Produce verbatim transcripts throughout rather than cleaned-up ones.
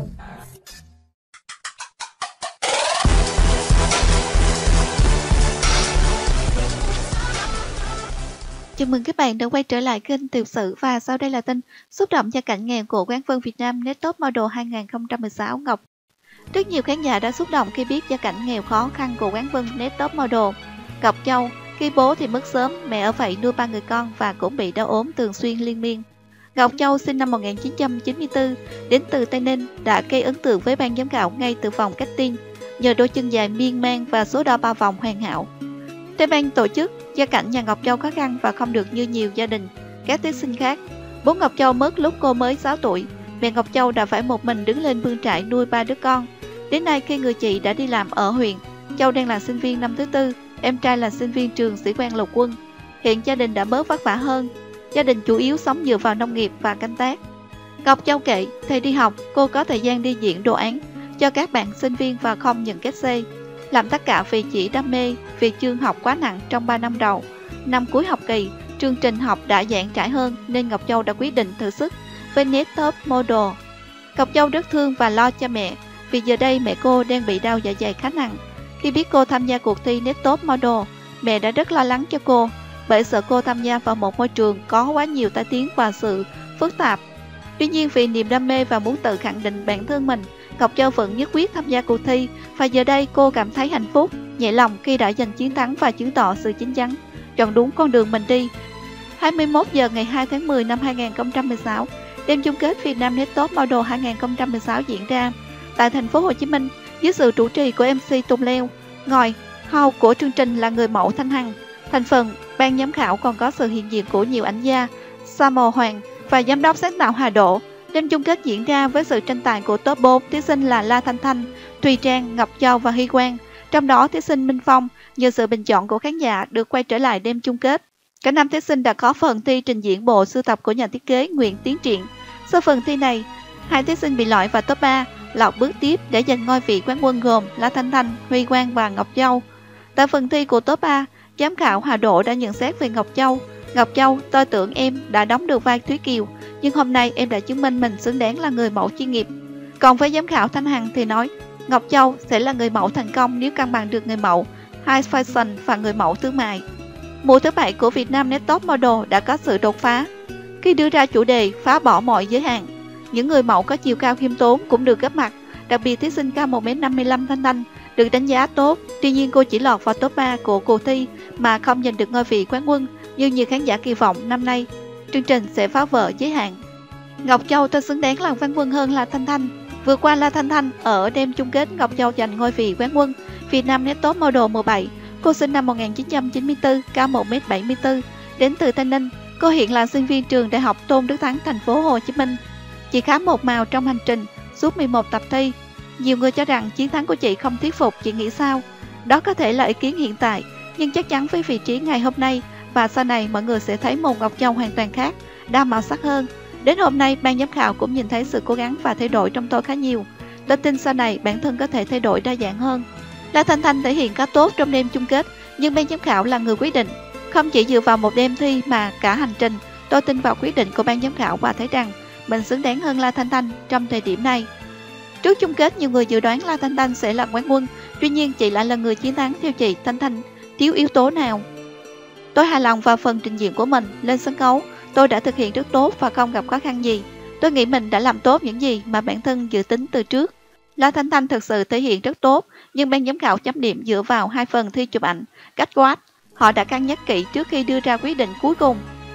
Chào mừng các bạn đã quay trở lại kênh Tiểu sử và sau đây là tin xúc động gia cảnh nghèo của quán quân Việt Nam Next Top Model hai không một sáu Ngọc. Rất nhiều khán giả đã xúc động khi biết gia cảnh nghèo khó khăn của quán quân Next Top Model Ngọc Châu. Khi bố thì mất sớm, mẹ ở vậy nuôi ba người con và cũng bị đau ốm thường xuyên liên miên. Ngọc Châu sinh năm một nghìn chín trăm chín mươi tư, đến từ Tây Ninh, đã gây ấn tượng với ban giám khảo ngay từ vòng casting nhờ đôi chân dài miên man và số đo ba vòng hoàn hảo. Theo ban tổ chức, gia cảnh nhà Ngọc Châu khó khăn và không được như nhiều gia đình các thí sinh khác. Bố Ngọc Châu mất lúc cô mới sáu tuổi, mẹ Ngọc Châu đã phải một mình đứng lên bươn trải nuôi ba đứa con. Đến nay khi người chị đã đi làm ở huyện, Châu đang là sinh viên năm thứ tư, em trai là sinh viên trường Sĩ quan Lục quân. Hiện gia đình đã bớt vất vả hơn, gia đình chủ yếu sống dựa vào nông nghiệp và canh tác. Ngọc Châu kể, thầy đi học, cô có thời gian đi diễn đồ án cho các bạn sinh viên và không nhận kết xê. Làm tất cả vì chỉ đam mê, vì chương học quá nặng trong ba năm đầu. Năm cuối học kỳ, chương trình học đã giãn trải hơn nên Ngọc Châu đã quyết định thử sức với Next Top Model. Ngọc Châu rất thương và lo cho mẹ, vì giờ đây mẹ cô đang bị đau dạ dày khá nặng. Khi biết cô tham gia cuộc thi Next Top Model, mẹ đã rất lo lắng cho cô, bởi sợ cô tham gia vào một môi trường có quá nhiều tai tiếng và sự phức tạp. Tuy nhiên vì niềm đam mê và muốn tự khẳng định bản thân mình, Ngọc Châu vẫn nhất quyết tham gia cuộc thi và giờ đây cô cảm thấy hạnh phúc, nhẹ lòng khi đã giành chiến thắng và chứng tỏ sự chín chắn, chọn đúng con đường mình đi. hai mươi mốt giờ ngày hai tháng mười năm hai nghìn không trăm mười sáu, đêm chung kết Việt Nam Next Top Model hai nghìn không trăm mười sáu diễn ra tại thành phố Hồ Chí Minh dưới sự chủ trì của em xê Tùng Leo. Ngồi hầu của chương trình là người mẫu Thanh Hằng. Thành phần ban giám khảo còn có sự hiện diện của nhiều ảnh gia, Samo Hoàng và giám đốc sáng tạo Hà Độ. Đêm chung kết diễn ra với sự tranh tài của top bốn thí sinh là La Thanh Thanh, Thùy Trang, Ngọc Châu và Hy Quang. Trong đó thí sinh Minh Phong nhờ sự bình chọn của khán giả được quay trở lại đêm chung kết. Cả năm thí sinh đã có phần thi trình diễn bộ sưu tập của nhà thiết kế Nguyễn Tiến Triện. Sau phần thi này, hai thí sinh bị loại vào top ba, lọt bước tiếp để giành ngôi vị quán quân gồm La Thanh Thanh, Huy Quang và Ngọc Châu. Tại phần thi của top ba, giám khảo Hà Độ đã nhận xét về Ngọc Châu. Ngọc Châu, tôi tưởng em đã đóng được vai Thúy Kiều, nhưng hôm nay em đã chứng minh mình xứng đáng là người mẫu chuyên nghiệp. Còn với giám khảo Thanh Hằng thì nói, Ngọc Châu sẽ là người mẫu thành công nếu cân bằng được người mẫu high fashion và người mẫu thương mại. Mùa thứ bảy của Việt Nam Next Top Model đã có sự đột phá khi đưa ra chủ đề phá bỏ mọi giới hạn. Những người mẫu có chiều cao khiêm tốn cũng được góp mặt, đặc biệt thí sinh cao một mét năm mươi lăm Thanh Thanh được đánh giá tốt. Tuy nhiên cô chỉ lọt vào top ba của cuộc thi mà không giành được ngôi vị quán quân như nhiều khán giả kỳ vọng. Năm nay chương trình sẽ phá vỡ giới hạn. Ngọc Châu tôi xứng đáng là quán quân hơn La Thanh Thanh. Vừa qua La Thanh Thanh ở đêm chung kết, Ngọc Châu giành ngôi vị quán quân Việt Nam Next Top Model mùa bảy. Cô sinh năm một nghìn chín trăm chín mươi tư, cao một mét bảy mươi tư, đến từ Tây Ninh. Cô hiện là sinh viên trường Đại học Tôn Đức Thắng, thành phố Hồ Chí Minh. Chị khá một màu trong hành trình suốt mười một tập thi. Nhiều người cho rằng chiến thắng của chị không thuyết phục, chị nghĩ sao? Đó có thể là ý kiến hiện tại, nhưng chắc chắn với vị trí ngày hôm nay và sau này mọi người sẽ thấy một Ngọc Châu hoàn toàn khác, đa màu sắc hơn. Đến hôm nay, ban giám khảo cũng nhìn thấy sự cố gắng và thay đổi trong tôi khá nhiều. Tôi tin sau này bản thân có thể thay đổi đa dạng hơn. La Thanh Thanh thể hiện khá tốt trong đêm chung kết, nhưng ban giám khảo là người quyết định. Không chỉ dựa vào một đêm thi mà cả hành trình, tôi tin vào quyết định của ban giám khảo và thấy rằng mình xứng đáng hơn La Thanh Thanh trong thời điểm này. Trước chung kết, nhiều người dự đoán La Thanh Thanh sẽ là quán quân, tuy nhiên chị lại là người chiến thắng. Theo chị, Thanh Thanh thiếu yếu tố nào? Tôi hài lòng vào phần trình diễn của mình. Lên sân khấu, tôi đã thực hiện rất tốt và không gặp khó khăn gì. Tôi nghĩ mình đã làm tốt những gì mà bản thân dự tính từ trước. La Thanh Thanh thực sự thể hiện rất tốt, nhưng ban giám khảo chấm điểm dựa vào hai phần thi chụp ảnh, cách quát. Họ đã cân nhắc kỹ trước khi đưa ra quyết định cuối cùng.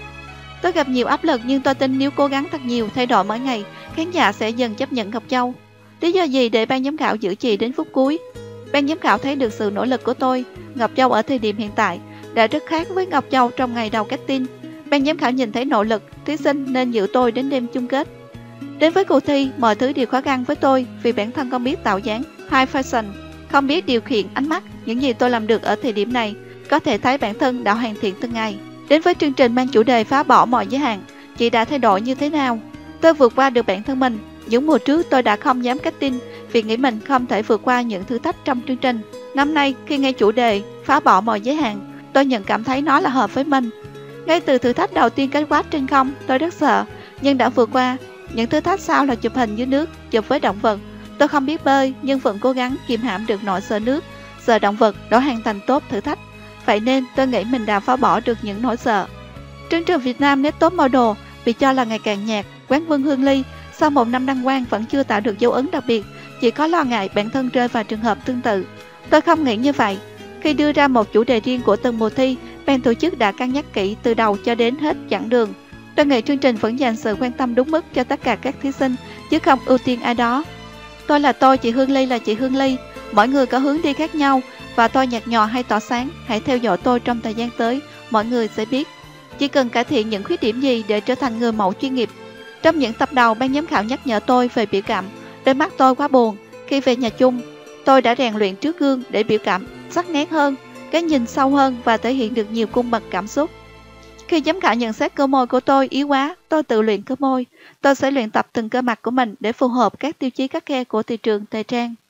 Tôi gặp nhiều áp lực nhưng tôi tin nếu cố gắng thật nhiều, thay đổi mỗi ngày, khán giả sẽ dần chấp nhận Ngọc Châu. Lý do gì để ban giám khảo giữ chị đến phút cuối? Ban giám khảo thấy được sự nỗ lực của tôi. Ngọc Châu ở thời điểm hiện tại đã rất khác với Ngọc Châu trong ngày đầu casting. Ban giám khảo nhìn thấy nỗ lực thí sinh nên giữ tôi đến đêm chung kết. Đến với cuộc thi, mọi thứ đều khó khăn với tôi vì bản thân không biết tạo dáng high fashion, không biết điều khiển ánh mắt. Những gì tôi làm được ở thời điểm này có thể thấy bản thân đã hoàn thiện từng ngày. Đến với chương trình mang chủ đề phá bỏ mọi giới hạn, chị đã thay đổi như thế nào? Tôi vượt qua được bản thân mình. Những mùa trước tôi đã không dám casting vì nghĩ mình không thể vượt qua những thử thách trong chương trình. Năm nay khi nghe chủ đề phá bỏ mọi giới hạn, tôi nhận cảm thấy nó là hợp với mình. Ngay từ thử thách đầu tiên, cái quát trên không, tôi rất sợ nhưng đã vượt qua. Những thử thách sau là chụp hình dưới nước, chụp với động vật. Tôi không biết bơi nhưng vẫn cố gắng kìm hãm được nỗi sợ nước, sợ động vật đã hoàn thành tốt thử thách. Vậy nên tôi nghĩ mình đã phá bỏ được những nỗi sợ. Trên trường Việt Nam Next Top Model bị cho là ngày càng nhạt, Quán Quân Hương Ly sau một năm đăng quang vẫn chưa tạo được dấu ấn đặc biệt, chỉ có lo ngại bản thân rơi vào trường hợp tương tự. Tôi không nghĩ như vậy. Khi đưa ra một chủ đề riêng của từng mùa thi, ban tổ chức đã cân nhắc kỹ từ đầu cho đến hết chặng đường. Tôi nghĩ chương trình vẫn dành sự quan tâm đúng mức cho tất cả các thí sinh, chứ không ưu tiên ai đó. Tôi là tôi, chị Hương Ly là chị Hương Ly. Mỗi người có hướng đi khác nhau, và tôi nhạt nhòa hay tỏa sáng. Hãy theo dõi tôi trong thời gian tới, mọi người sẽ biết. Chỉ cần cải thiện những khuyết điểm gì để trở thành người mẫu chuyên nghiệp. Trong những tập đầu, ban giám khảo nhắc nhở tôi về biểu cảm. Đôi mắt tôi quá buồn. Khi về nhà chung, tôi đã rèn luyện trước gương để biểu cảm sắc nét hơn, cái nhìn sâu hơn và thể hiện được nhiều cung bậc cảm xúc. Khi giám khảo nhận xét cơ môi của tôi yếu quá, tôi tự luyện cơ môi. Tôi sẽ luyện tập từng cơ mặt của mình để phù hợp các tiêu chí khắt khe của thị trường thời trang.